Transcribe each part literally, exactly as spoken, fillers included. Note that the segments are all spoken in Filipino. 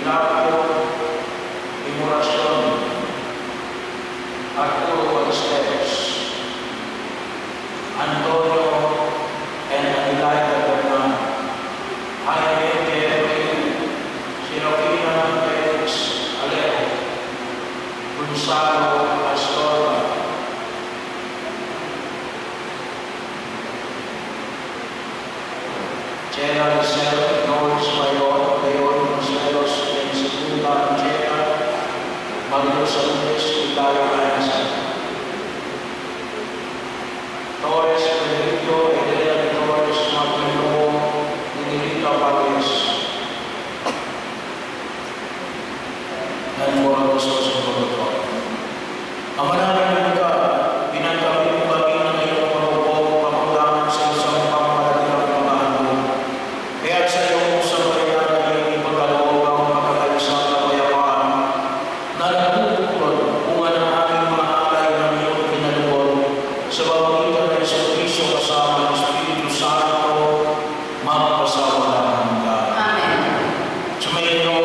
Flavio Imuracion, Arturo Ballesteros, Antonio and Adelaida Bernal, Jaime Guerrero, Serafina Felix Alejo, Gonzalo Astorga, Chela Liceo, Norris Mayor, Leon Consuelos, Segunda Chela, Mario Sánchez, Italia Mayanza, Torres, Federico, Elena Torres, Martino, Nicolita Párez, dan orang sosok berdoa. Amanah mereka binatang bagi yang merokok pengulangan sesama pemadaran pembaharu. Kaya saya usah mereka ini berkalaupun mengkaisan kebayaan. Namun bunga kami mengalai dan hidup pinadol sebab kita dari serviso bersama Espiritu Santo mempesawatan kita. Amin. Semedo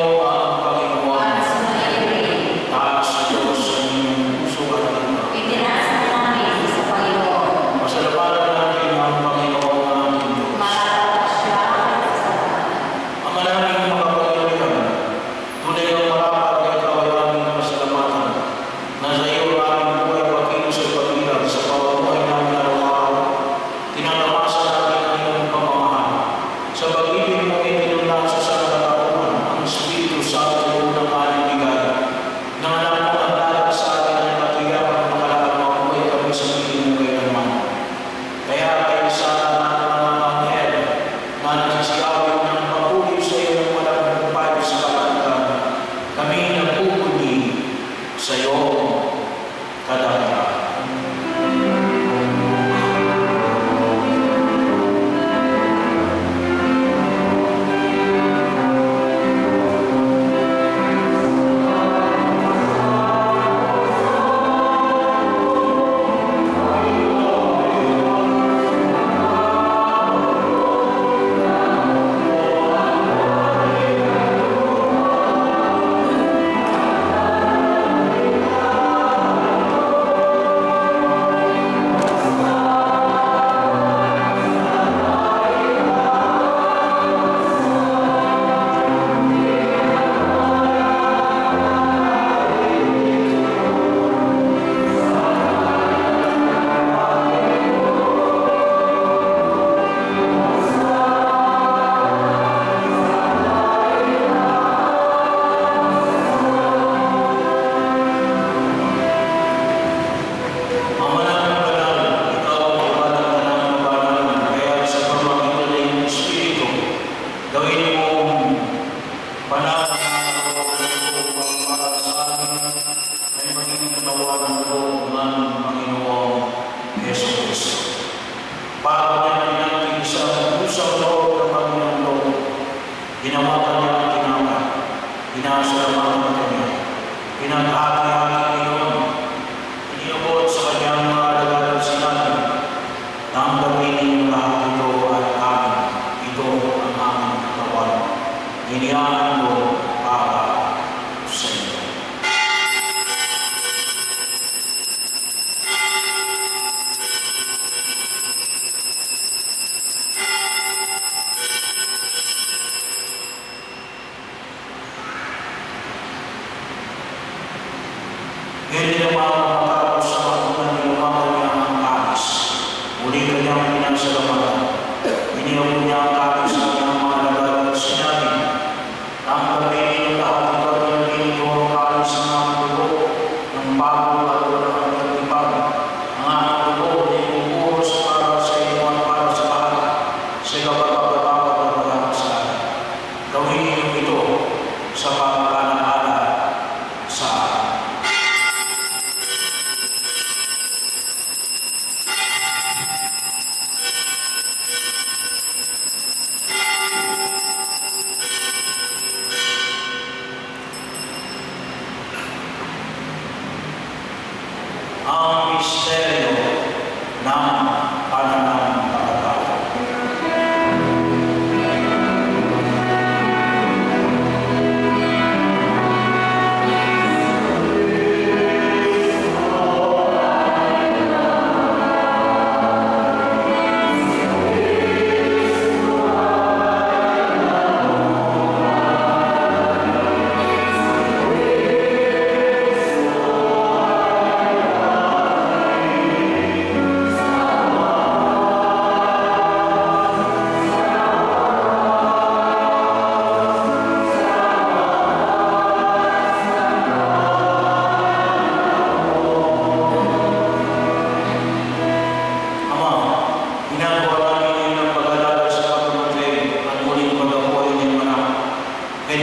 sa pagkakala sa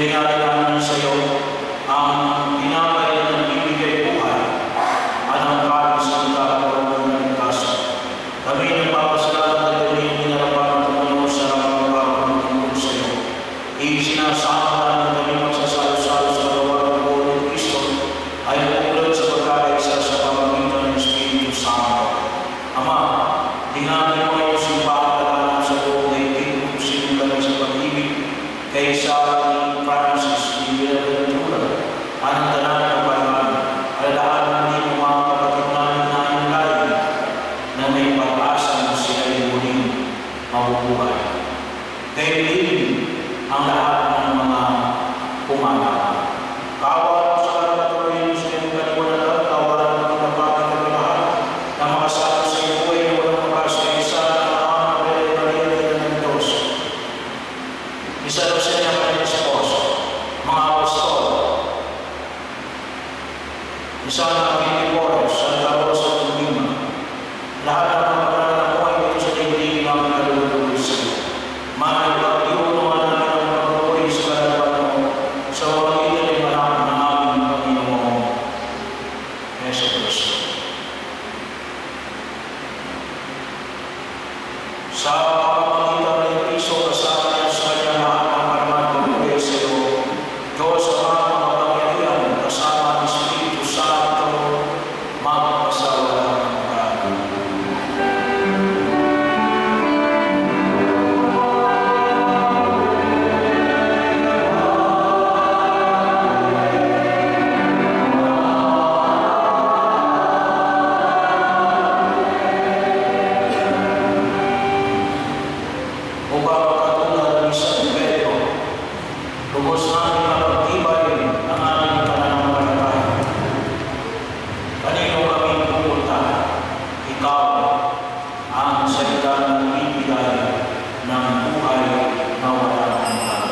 Inyari namin sa iyo ang tinapay na nagbibigay buhay at ang kain sa magkakaroon ng kaso. Kami nagpapasalamat at kami pinarapan ng Panginoon sa ramang pagkakulang sa iyo. Isinasama namin kami magsasalo-salo sa gawa ng buhay ng Kristo ay mula sa pagkakaisa sa pamamagitan ng Espiritu Santo. Ama, tingnan mo kayo simbahan sa buong daigdig kung sino kami sa pag-ibig kaysa ni Francis Villarreal, anong tanan ng kapayaman, alalaan namin ang mga kapatid namin na yung layo na may pag-asa na sila ay muling mabubuhay. Kayo din ang lahat ng mga pumanaw. Kawan sa karapatuloy sa iyong kaliwanagan, kawalan ng pinapagin kami lahat na makasama sa iyo ay walang makasaysa na ang pwede-pwede ng Diyos. Isa rin sa niya kanyang esposo, mga apostol, isa na Piliporos, Santa Rosa at Lima, lahat ng mga panalang mo ay dito sa daigdig ng kalulutuloy sa iyo. Managpag-iunuan namin ang pagpapuri sa kalalaman mo sa pamamagitan ng marami ng aming Panginoon Yesu Cristo. Sa pamamagitan ng Kristo kasama niya sa kanyang lahat ng paraman pagpapuri sa iyo, Diyos sa mga kapangyarihan kasama ng Espiritu Santo magpasawalang hanggan. Upang makatulad ng isang Pedro, lubos namin ang pagtibay ng aming pananampalataya. Kanino kami pupunta? Ikaw ang salita ng ibigay ng buhay na walang hanggan.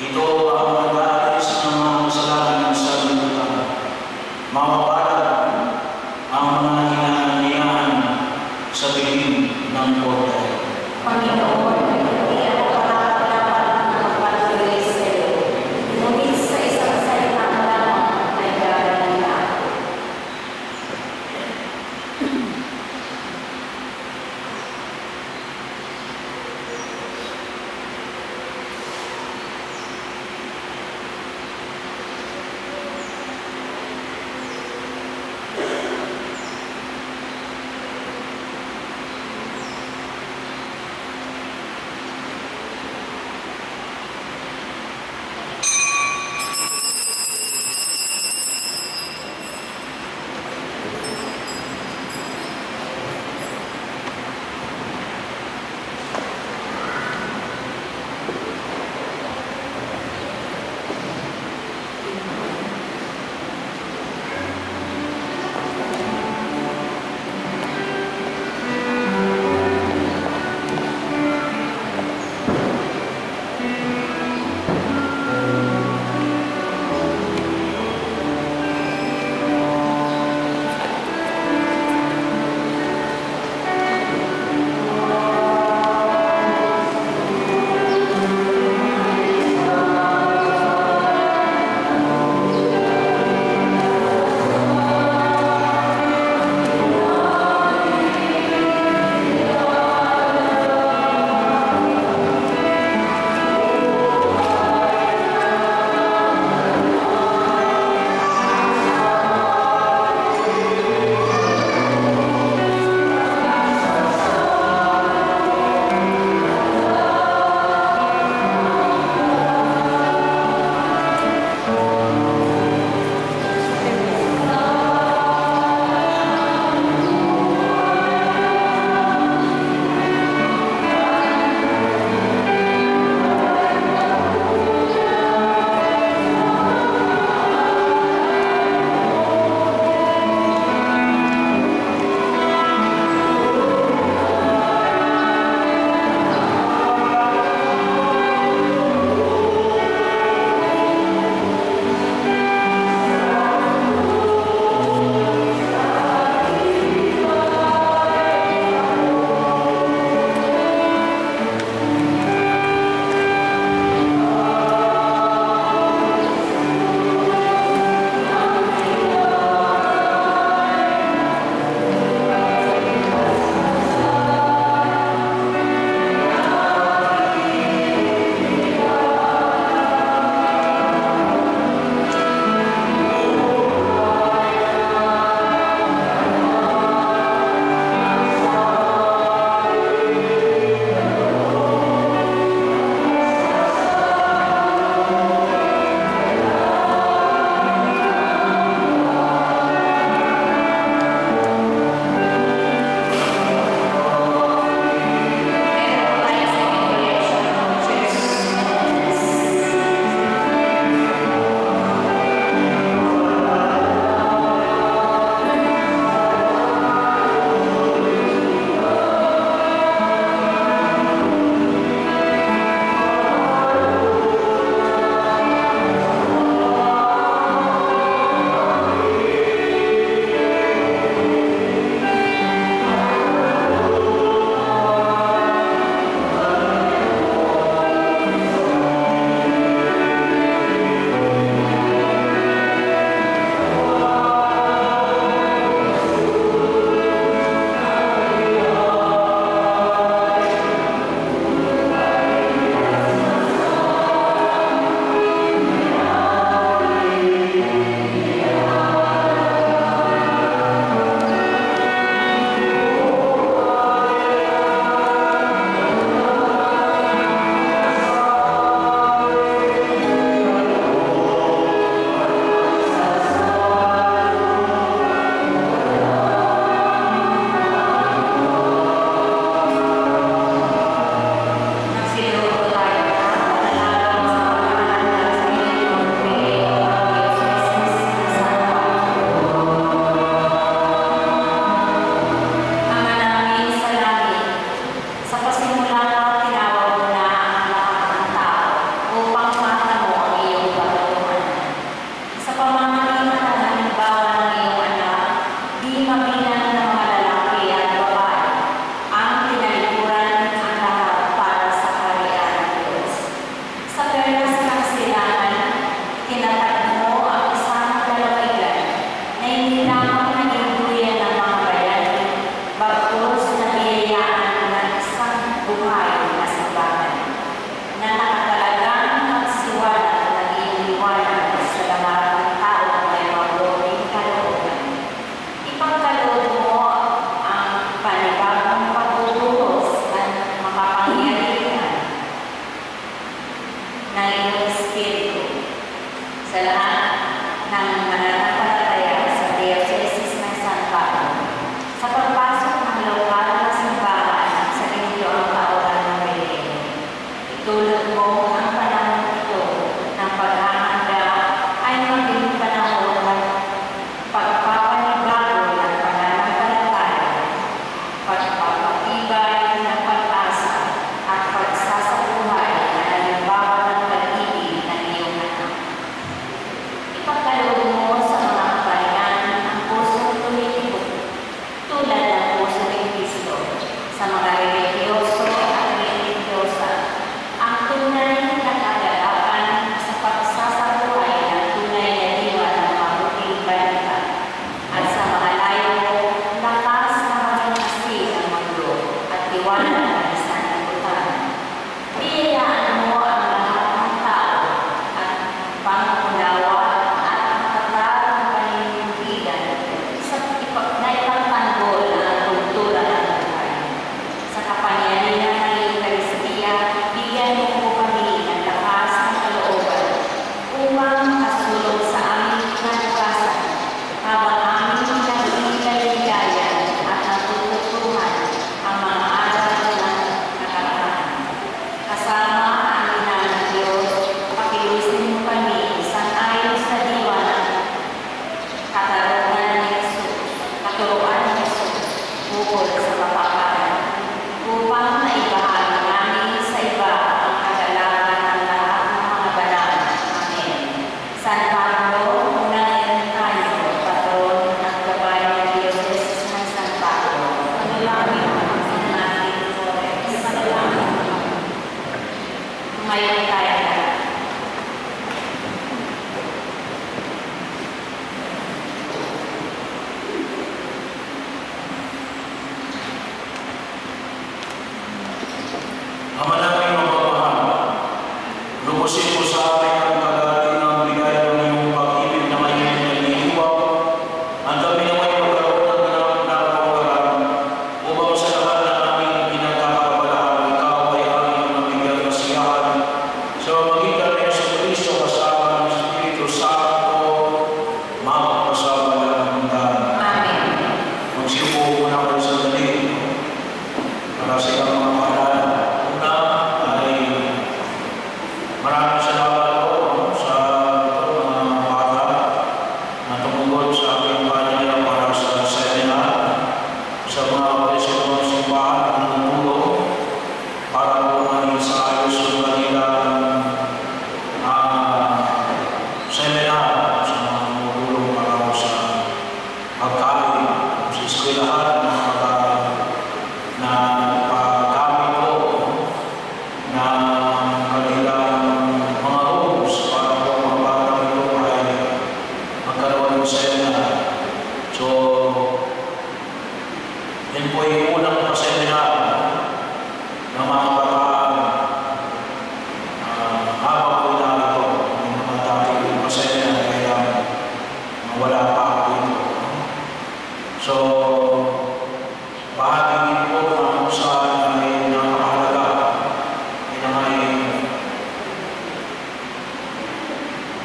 Ito ang nag-aalis ng mga kasalanan ng sanlibutan. Mapapalad ang mga inaanyayahan sa bibig ng portal. Panginoon, hindi ako karapat-dapat na magpatuloy sa iyo. Ngunit sa isang salita mo lamang ay gagawin na ako.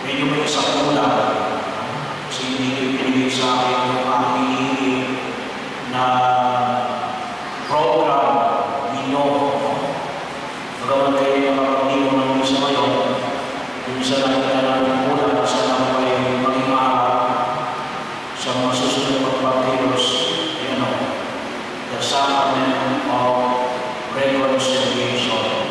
medyo may isang kulang. Kasi hindi ko pinigay sa akin yung aking hinihingi na program ninyo. Magawa kayo yung makapagdino ng isa ngayon, yung isa na kita namin kulang, isa na kayo maging maharap sa mga susunod pagpapagkilos, you know, the sacrament of reconciliation.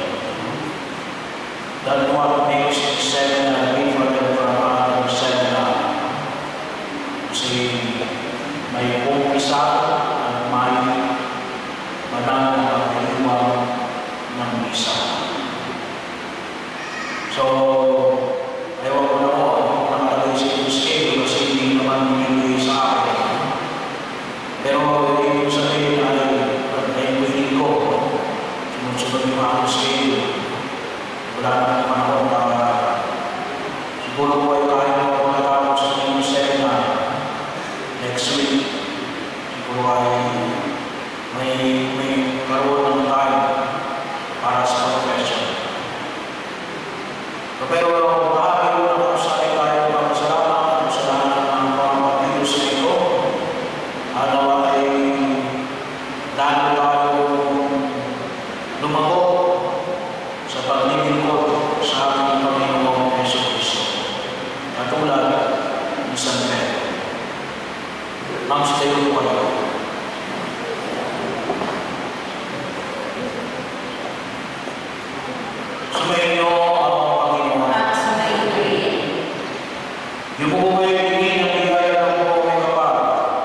That what makes the seminar different from other seminar. Kasi may umpisa at may manang pagkaliwang ng misa. So, ayaw ko na po, ako nakalagay sa yung schedule kasi hindi naman binigay sa akin. Pero yung sabihin ay, ay willing ko, sinusunod yung aking schedule. Wala na panahon na siguro po ay kaya mo matapos sa inyong seminar next week. Siguro ay may, may karoon ng time para sa confession. Pero maaari ko na kung saan tayo magpasalamat sa lahat ng mga pagkilos na ito. Ano ay lalo tayo lumago sa paglilingkod sa ating Panginoong Jesucristo. Katulad ni San Pedro. Ang sitayo po kayo. Sumayin niyo ang Panginoon. Yung po po yung hingin ng bigaya ng po may kapal.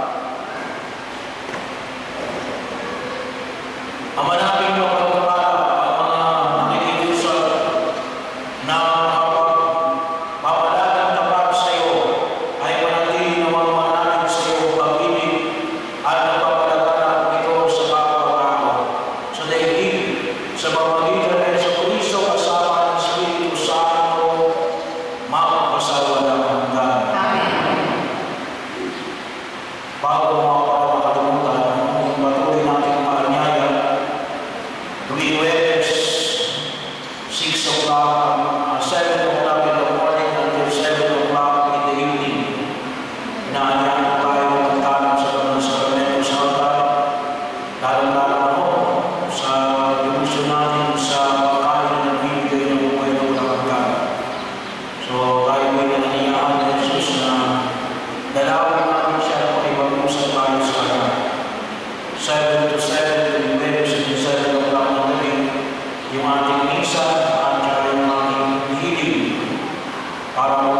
Ang manapin mo pagkakala ang mga nakikiusap na papalagang tapat sa iyo ay manatili na mga manapin sa iyo pag-ibig at nagpapalaganap ito sa pagkakao sa daigdig sa pamagitan ng Jesucristo kasama ng Espiritu Santo magpasawalang hanggan. Bago mga para makalimutan, kung patuloy natin maanyaya, tuwing Webes, six o'clock, uh, seven o'clock in the morning until seven o'clock in the evening, inaanyayan tayo magtanong sa mga sakramento sa altar, lalong-lalo ako sa devotion natin sa pagkain ng bibigay ng buhay ng kapagkan. So tayo ay nangyayaan ng Jesus na dalawin natin siya kung ibang-usap tayo sa kanya. seven to seven, tuwing Webes, and seven o'clock ng gabi, yung ating misa at yung ating hiling para